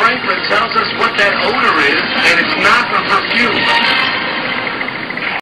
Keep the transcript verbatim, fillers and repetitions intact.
Franklin tells us what that odor is, and it's not her